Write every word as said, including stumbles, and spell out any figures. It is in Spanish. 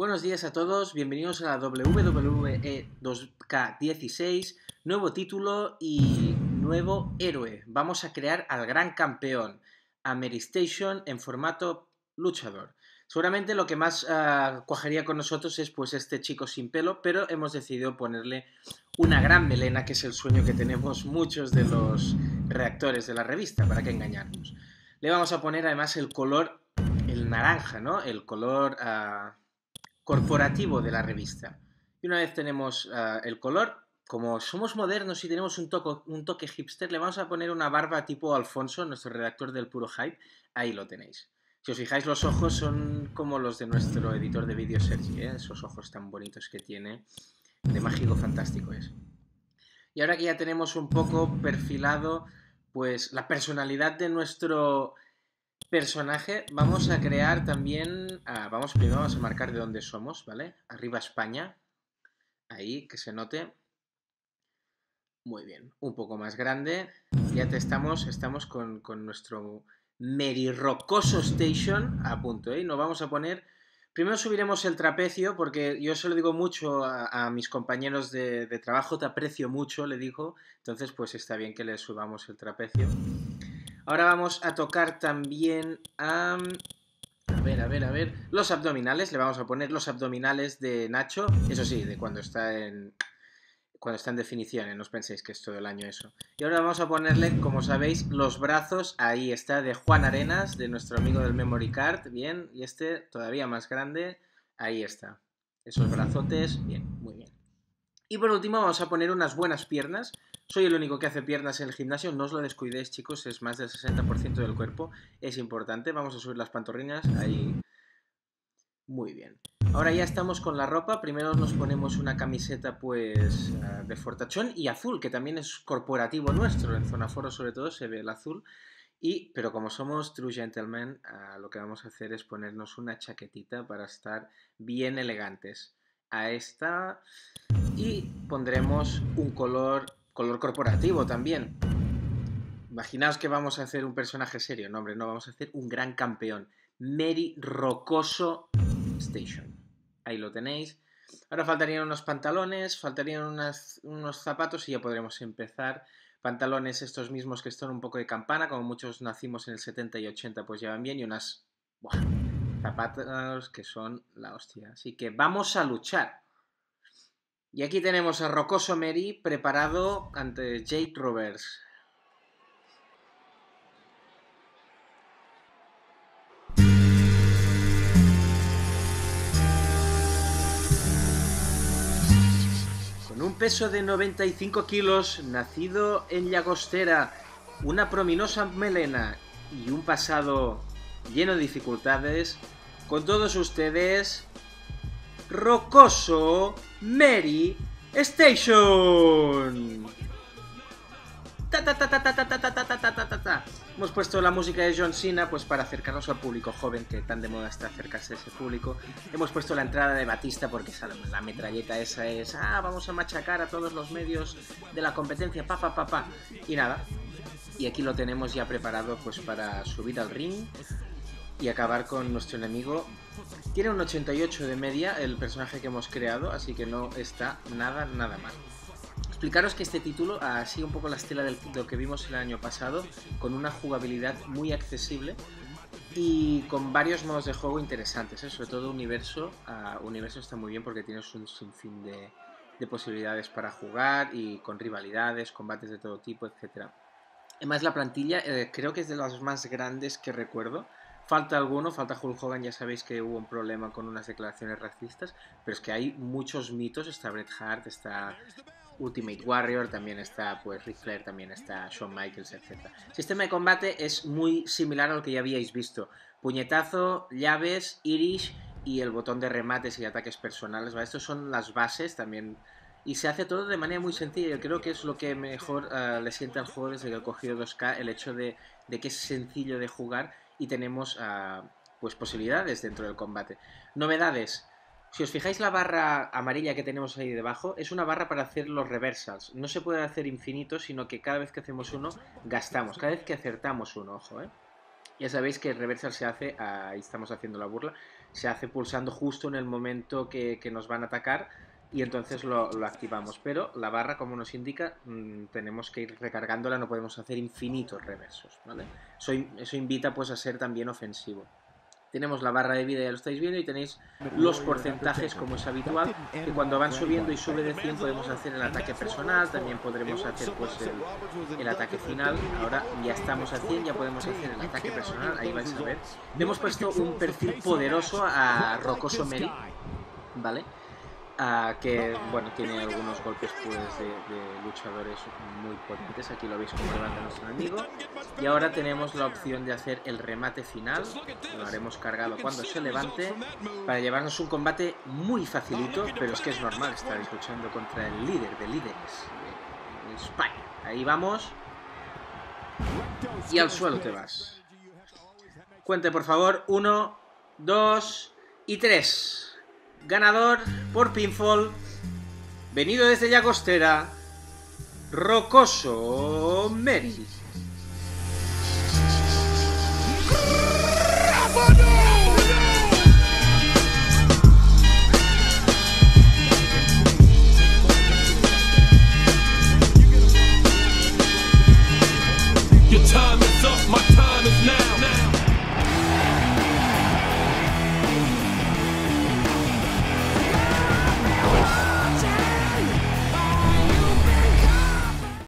Buenos días a todos, bienvenidos a la W W E dos K dieciséis, nuevo título y nuevo héroe. Vamos a crear al gran campeón, a Mary Station en formato luchador. Seguramente lo que más uh, cuajaría con nosotros es pues este chico sin pelo, pero hemos decidido ponerle una gran melena, que es el sueño que tenemos muchos de los redactores de la revista, para que engañarnos. Le vamos a poner además el color, el naranja, ¿no? El color... Uh, corporativo de la revista. Y una vez tenemos uh, el color, como somos modernos y tenemos un, toco, un toque hipster, le vamos a poner una barba tipo Alfonso, nuestro redactor del Puro Hype. Ahí lo tenéis. Si os fijáis, los ojos son como los de nuestro editor de vídeo, Sergi, ¿eh? Esos ojos tan bonitos que tiene. De mágico fantástico es. Y ahora que ya tenemos un poco perfilado pues la personalidad de nuestro personaje, vamos a crear también, ah, vamos primero vamos a marcar de dónde somos, ¿vale? Arriba España, ahí, que se note. Muy bien, un poco más grande. Ya te estamos, estamos con, con nuestro Merirrocoso Station a punto, ¿eh? Nos vamos a poner... Primero subiremos el trapecio, porque yo se lo digo mucho a, a mis compañeros de, de trabajo, te aprecio mucho, le digo. Entonces, pues está bien que le subamos el trapecio. Ahora vamos a tocar también a... A ver, a ver, a ver... Los abdominales, le vamos a poner los abdominales de Nacho. Eso sí, de cuando está en... Cuando está en definición, ¿eh? No os penséis que es todo el año eso. Y ahora vamos a ponerle, como sabéis, los brazos. Ahí está, de Juan Arenas, de nuestro amigo del Memory Card. Bien, y este todavía más grande. Ahí está. Esos brazotes, bien, muy bien. Y por último vamos a poner unas buenas piernas. Soy el único que hace piernas en el gimnasio, no os lo descuidéis, chicos, es más del sesenta por ciento del cuerpo, es importante. Vamos a subir las pantorrillas, ahí. Muy bien. Ahora ya estamos con la ropa, primero nos ponemos una camiseta pues de fortachón y azul, que también es corporativo nuestro, en zona foro sobre todo se ve el azul. Y, pero como somos true gentlemen, uh, lo que vamos a hacer es ponernos una chaquetita para estar bien elegantes. A esta... Y pondremos un color, color corporativo también. Imaginaos que vamos a hacer un personaje serio. No, hombre, no, vamos a hacer un gran campeón. Merirrocoso Station. Ahí lo tenéis. Ahora faltarían unos pantalones, faltarían unas, unos zapatos y ya podremos empezar. Pantalones estos mismos que son un poco de campana, como muchos nacimos en el setenta y ochenta, pues llevan bien. Y unas... ¡buah! Zapatos que son la hostia. Así que vamos a luchar. Y aquí tenemos a Rocoso Mary preparado ante Jake Roberts. Con un peso de noventa y cinco kilos, nacido en Llagostera, una prominosa melena y un pasado lleno de dificultades, con todos ustedes... Rocoso Mary Station. Ta, ta, ta, ta, ta, ta, ta, ta, ta, ta, ta, ta. Hemos puesto la música de John Cena pues para acercarnos al público joven, que tan de moda está acercarse a ese público. Hemos puesto la entrada de Batista porque la metralleta esa es, ah, vamos a machacar a todos los medios de la competencia, pa, pa, pa, pa. Y nada, y aquí lo tenemos ya preparado pues para subir al ring y acabar con nuestro enemigo. Tiene un ochenta y ocho de media el personaje que hemos creado, así que no está nada, nada mal. Explicaros que este título sigue un poco la estela de lo que vimos el año pasado, con una jugabilidad muy accesible y con varios modos de juego interesantes, ¿eh? Sobre todo universo. Uh, universo está muy bien porque tienes un sinfín de, de posibilidades para jugar y con rivalidades, combates de todo tipo, etcétera. Además la plantilla eh, creo que es de las más grandes que recuerdo. Falta alguno, falta Hulk Hogan, ya sabéis que hubo un problema con unas declaraciones racistas, pero es que hay muchos mitos, está Bret Hart, está Ultimate Warrior, también está pues Ric Flair, también está Shawn Michaels, etcétera. El sistema de combate es muy similar a lo que ya habíais visto. Puñetazo, llaves, Irish y el botón de remates y ataques personales, ¿vale? Estos son las bases también. Y se hace todo de manera muy sencilla. Yo creo que es lo que mejor uh, le sienta al juego desde que he cogido dos K, el hecho de, de que es sencillo de jugar y tenemos uh, pues posibilidades dentro del combate. Novedades. Si os fijáis la barra amarilla que tenemos ahí debajo, es una barra para hacer los reversals. No se puede hacer infinito, sino que cada vez que hacemos uno, gastamos. Cada vez que acertamos uno, ojo, ¿eh? Ya sabéis que el reversal se hace, ahí estamos haciendo la burla, se hace pulsando justo en el momento que, que nos van a atacar y entonces lo, lo activamos. Pero la barra, como nos indica, mmm, tenemos que ir recargándola, no podemos hacer infinitos reversos, ¿vale? Eso, eso invita pues a ser también ofensivo. Tenemos la barra de vida, ya lo estáis viendo, y tenéis los porcentajes, como es habitual, que cuando van subiendo y sube de cien podemos hacer el ataque personal, también podremos hacer pues el, el ataque final. Ahora ya estamos a cien, ya podemos hacer el ataque personal, ahí vais a ver. Le hemos puesto un perfil poderoso a Rocoso Meri, ¿vale? Uh, que, bueno, tiene algunos golpes pues de, de luchadores muy potentes. Aquí lo veis como levanta nuestro amigo. Y ahora tenemos la opción de hacer el remate final. Lo haremos cargado cuando se levante, para llevarnos un combate muy facilito, pero es que es normal, estar luchando contra el líder de líderes de España. Ahí vamos. Y al suelo te vas. Cuente por favor. Uno, dos y tres. Ganador por pinfall, venido desde Llagostera, Rocoso Meri.